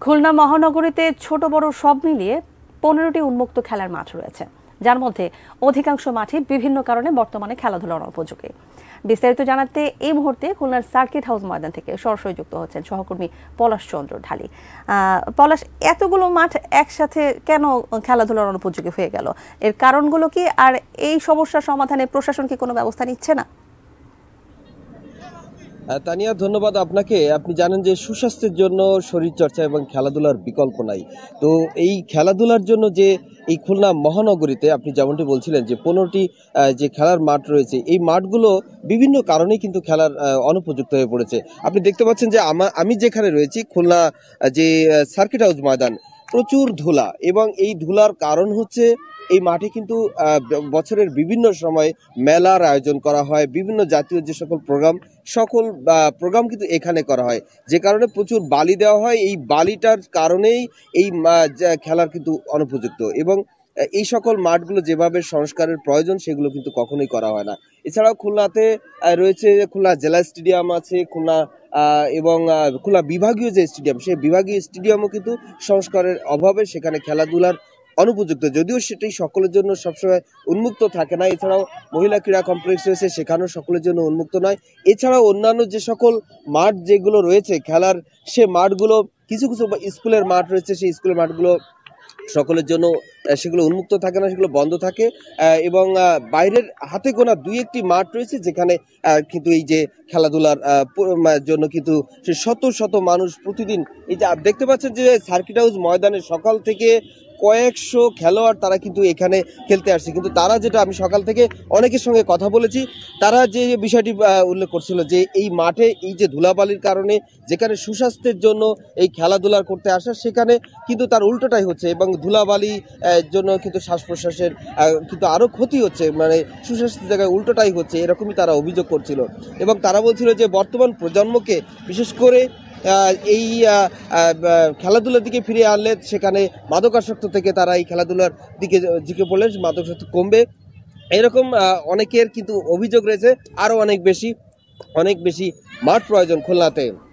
খুলনা মহানগরীতে ছোট বড় সব মিলিয়ে 15টি উন্মুক্ত খেলার মাঠ রয়েছে, যার মধ্যে অধিকাংশ মাঠই বিভিন্ন কারণে বর্তমানে খেলাধুলার অনুপযোগী। বিস্তারিত জানাতে এই মুহূর্তে খুলনার সার্কিট হাউস ময়দান থেকে সরাসরি যুক্ত হচ্ছেন সহকর্মী পলাশ চন্দ্র ঢালি। পলাশ, এতগুলো মাঠ একসাথে কেন খেলাধুলার অনুপযোগী হয়ে গেল? এর কারণগুলো কি, আর এই সমস্যার সমাধানে প্রশাসন কি কোনো ব্যবস্থা নিচ্ছে না? তানিয়া, ধন্যবাদ আপনাকে। আপনি জানেন যে সুস্বাস্থ্যের জন্য শরীরচর্চা এবং খেলাধুলার বিকল্প নাই। তো এই খেলাধুলার জন্য যে এই খুলনা মহানগরীতে আপনি যেমনটি বলছিলেন যে 15টি যে খেলার মাঠ রয়েছে, এই মাঠগুলো বিভিন্ন কারণেই কিন্তু খেলার অনুপযুক্ত হয়ে পড়েছে। আপনি দেখতে পাচ্ছেন যে আমি যেখানে রয়েছি খুলনা যে সার্কিট হাউস ময়দান, প্রচুর ধুলা, এবং এই ধুলার কারণ হচ্ছে এই মাঠে কিন্তু বছরের বিভিন্ন সময় মেলার আয়োজন করা হয়, বিভিন্ন জাতীয় যে সকল প্রোগ্রাম কিন্তু এখানে করা হয়, যে কারণে প্রচুর বালি দেওয়া হয়। এই বালিটার কারণেই এই খেলার কিন্তু অনুপযুক্ত, এবং এই সকল মাঠগুলো যেভাবে সংস্কারের প্রয়োজন সেগুলো কিন্তু কখনোই করা হয় না। এছাড়াও খুলনাতে রয়েছে খুলনা জেলা স্টেডিয়াম আছে, খুলনা এবং খুলনা বিভাগীয় যে স্টেডিয়াম, সেই বিভাগীয় স্টেডিয়ামও কিন্তু সংস্কারের অভাবে সেখানে খেলাধুলার অনুপযুক্ত, যদিও সেটি সকলের জন্য সবসময় উন্মুক্ত থাকে না। এছাড়াও মহিলা ক্রীড়া কমপ্লেক্স রয়েছে, সেখানেও সকলের জন্য উন্মুক্ত নয়। এছাড়াও অন্যান্য যে সকল মাঠ যেগুলো রয়েছে খেলার, সে মাঠগুলো কিছু কিছু স্কুলের মাঠ রয়েছে, সেই স্কুলের মাঠগুলো সকলের জন্য সেগুলো উন্মুক্ত থাকে না, সেগুলো বন্ধ থাকে, এবং বাইরের হাতে গোনা 2-1টি মাঠ রয়েছে যেখানে কিন্তু এই যে খেলাধুলার জন্য কিন্তু সে শত শত মানুষ প্রতিদিন, এই যে দেখতে পাচ্ছেন যে সার্কিট হাউস ময়দানে সকাল থেকে কয়েকশো খেলোয়াড় তারা কিন্তু এখানে খেলতে আসছে। কিন্তু তারা যেটা, আমি সকাল থেকে অনেকের সঙ্গে কথা বলেছি, তারা যে বিষয়টি উল্লেখ করছিল যে এই মাঠে এই যে ধুলাবালির কারণে যেখানে সুস্বাস্থ্যের জন্য এই খেলাধুলা করতে আসা, সেখানে কিন্তু তার উল্টোটাই হচ্ছে, এবং ধুলাবালি জন্য কিন্তু শ্বাস প্রশ্বাসের কিন্তু আরও ক্ষতি হচ্ছে, মানে সুস্বাস্থ্যের জায়গায় উল্টোটাই হচ্ছে, এরকমই তারা অভিযোগ করছিল। এবং তারা বলছিল যে বর্তমান প্রজন্মকে বিশেষ করে এই খেলাধুলার দিকে ফিরে আনলে সেখানে মাদকাসক্ত থেকে তারা এই খেলাধুলার দিকে ঝুঁকে পড়লে মাদকাসক্ত কমবে, এরকম অনেকের কিন্তু অভিযোগ রয়েছে। আরও অনেক বেশি মাঠ প্রয়োজন খুলনাতে।